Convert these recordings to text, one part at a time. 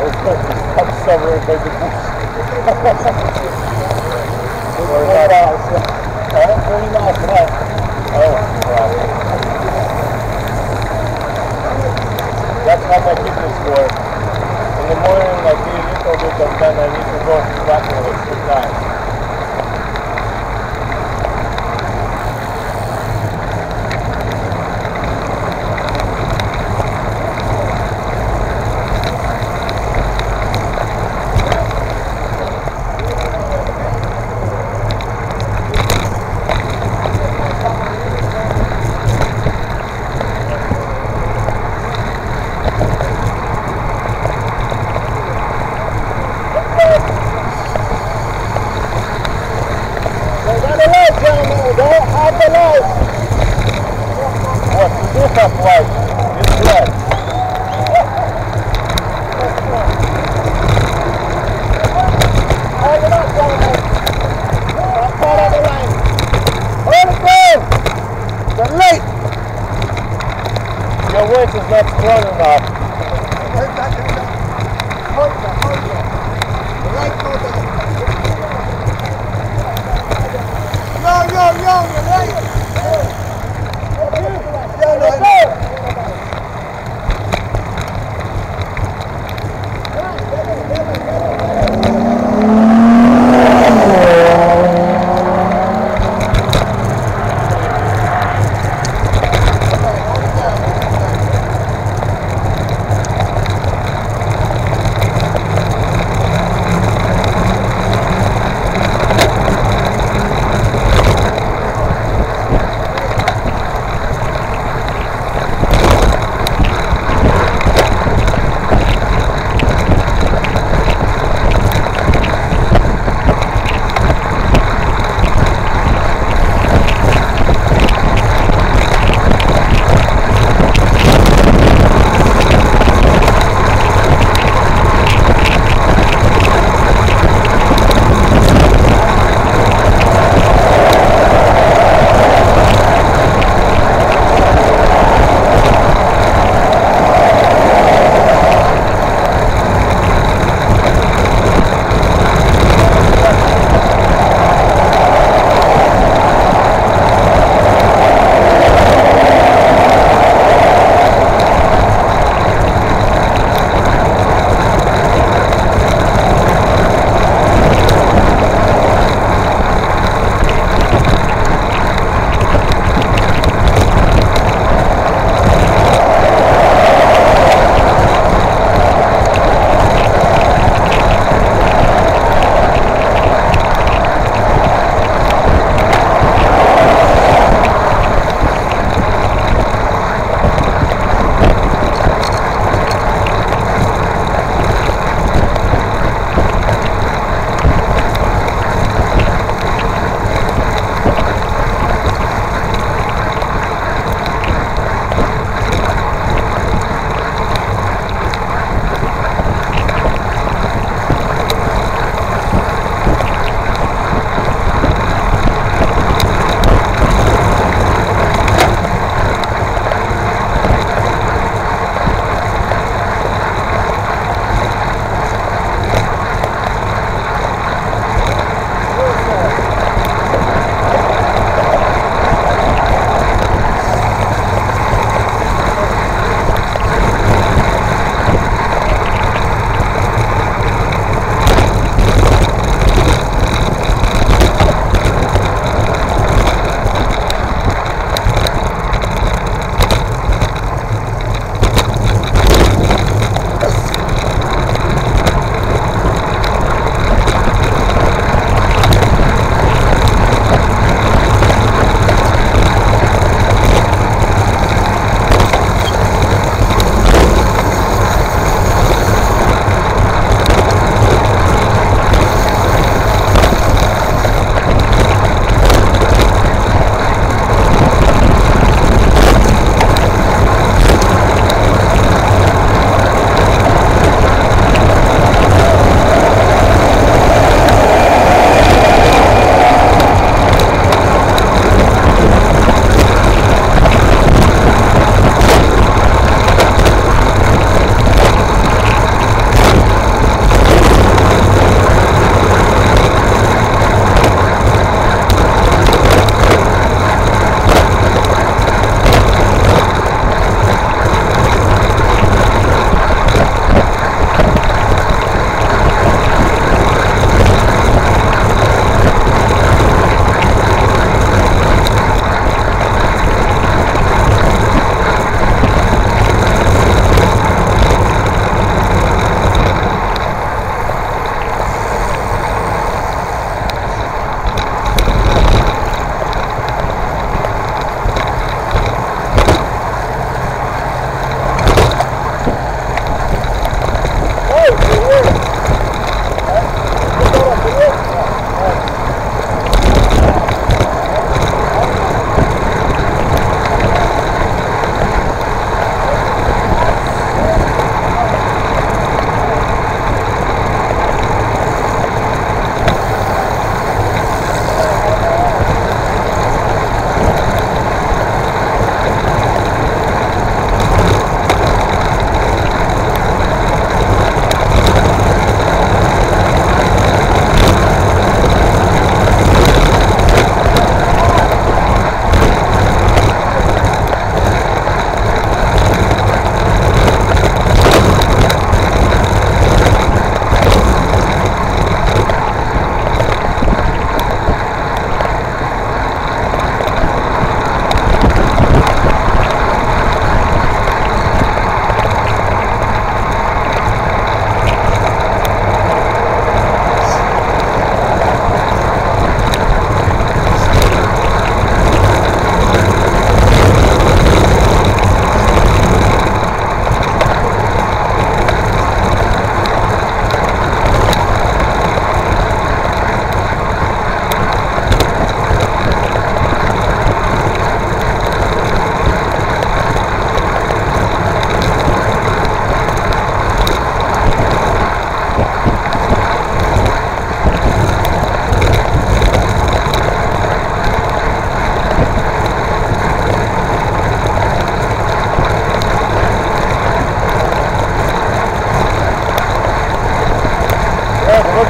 I'm severing by the bush. 40 miles an hour. Oh, wow. That's how my fitness works. In the morning, I do a little bit, and then I need to go back and sit down. Your weight is not strong enough.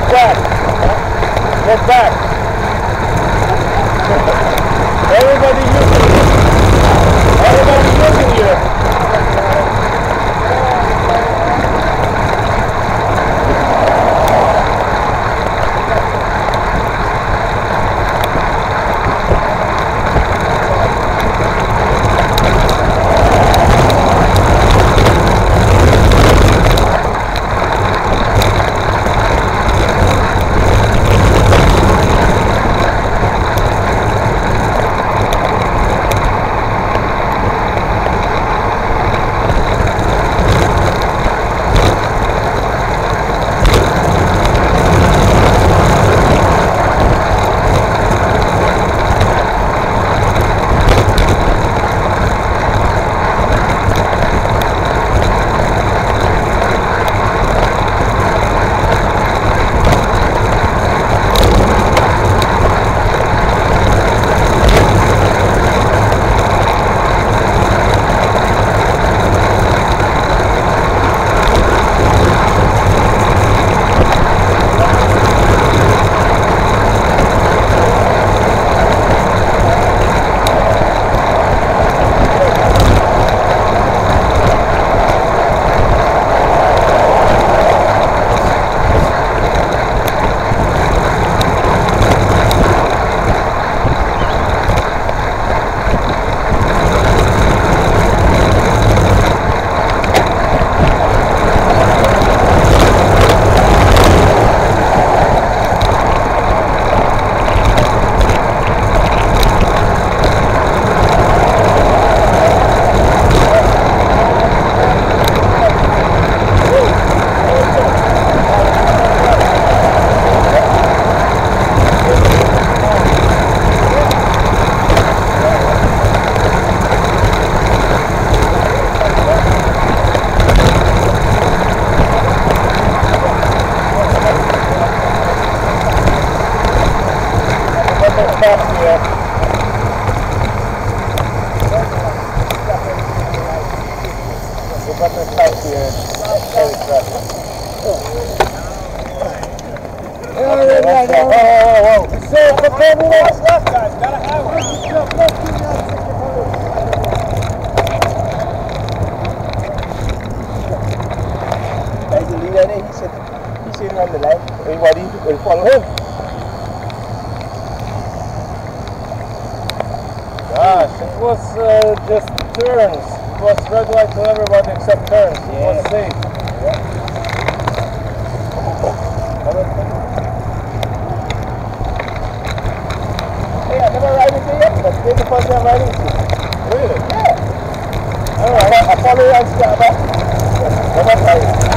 back. Get back. Everybody using you. Everybody using you. He's sitting on the line. Everybody will follow him. Gosh, it was just turns. It was red light to everybody except turns. It was safe. Hey, I never ride into yet, but this is the first time riding to. Really? Yeah. Alright, I follow you on Strava. Never ride.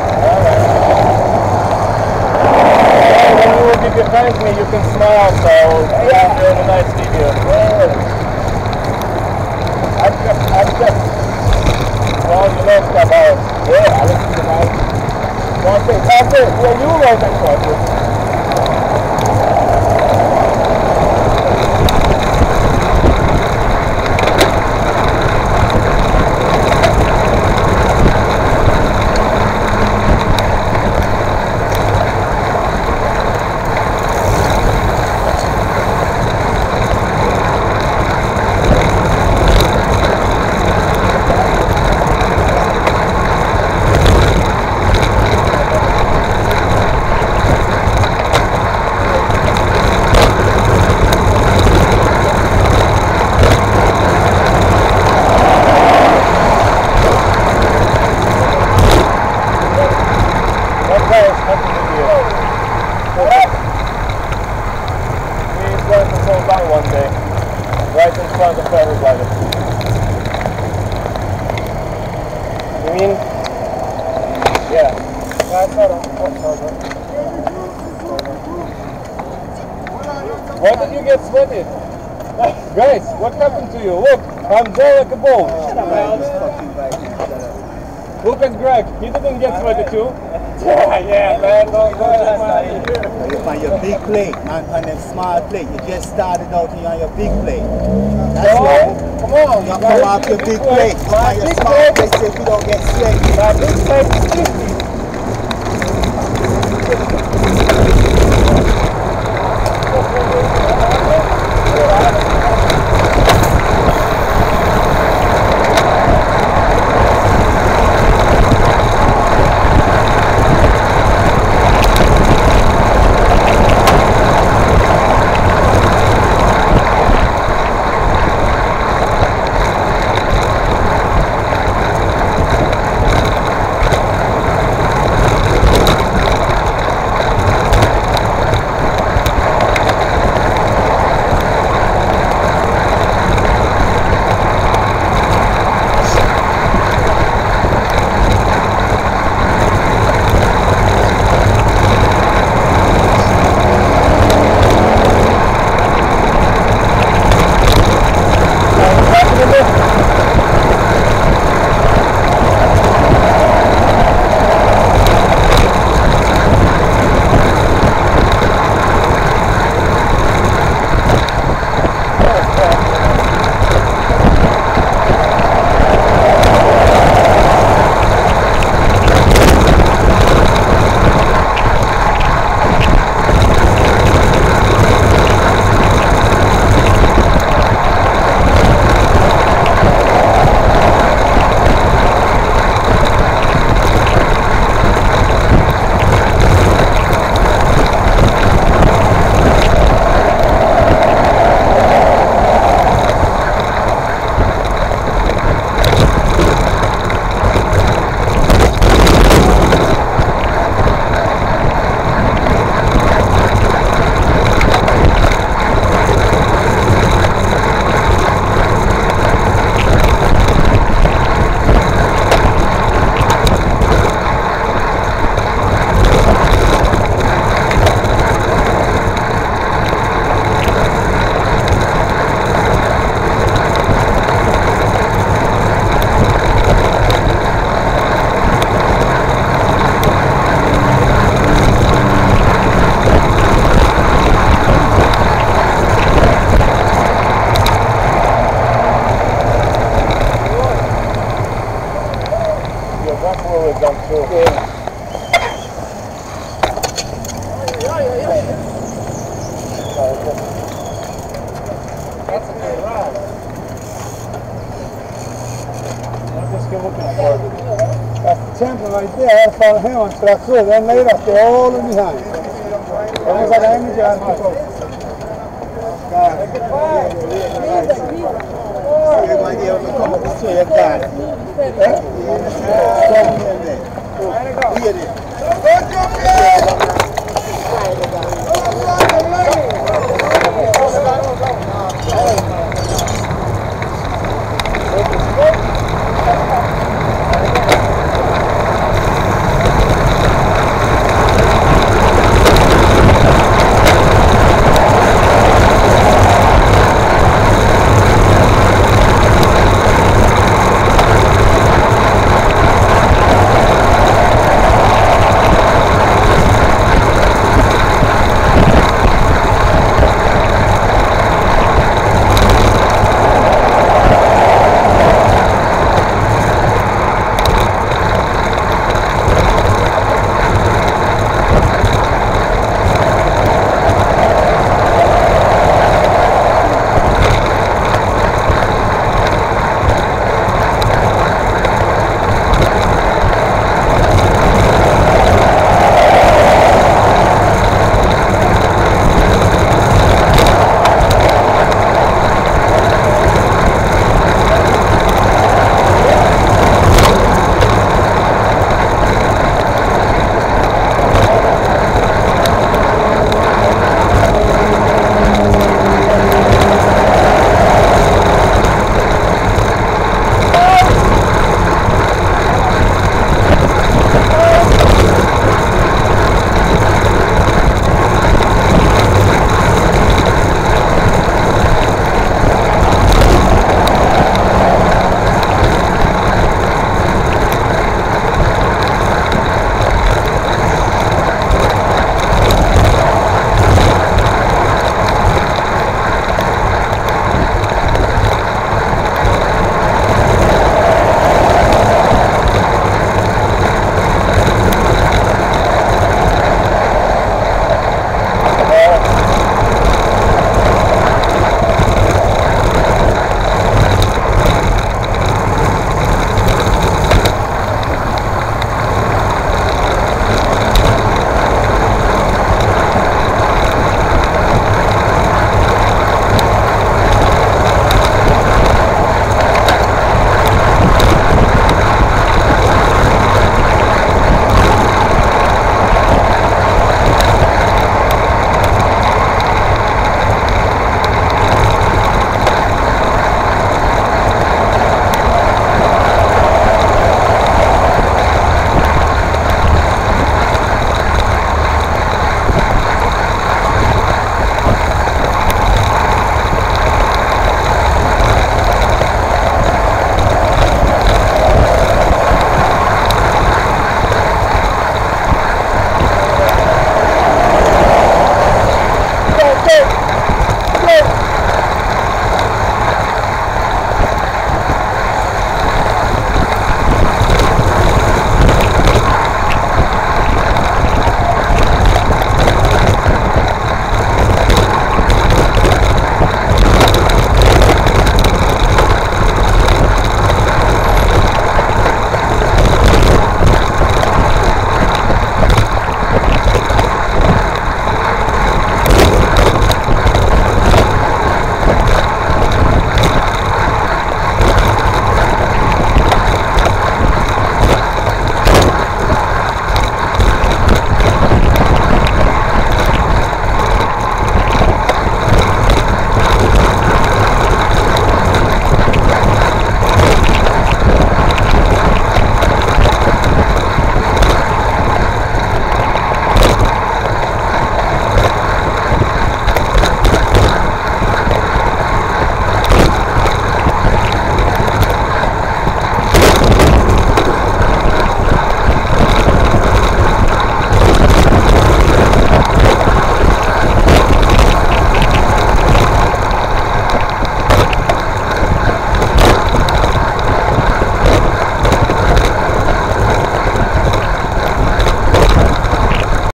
If you thank me, you can smile, so yeah, you're in a nice video. I'm just, well, you know stuff out. Yeah, I listen to my, yeah, you wrote that for one day, right in front of everybody. You mean? Yeah. Why did you get sweaty? Guys, what happened to you? Look, I'm dry like a ball. Look at Greg, he didn't get sweaty too. Yeah, man, don't go on your big plate, on a small plate. You just started out here on your big plate. That's come why. on, come on. You come off your big plate. On your small plate so you don't get sweaty. My big plate is 50. right there. I had to follow him until I could. Then later, they're all in behind. Vamos a la emigración.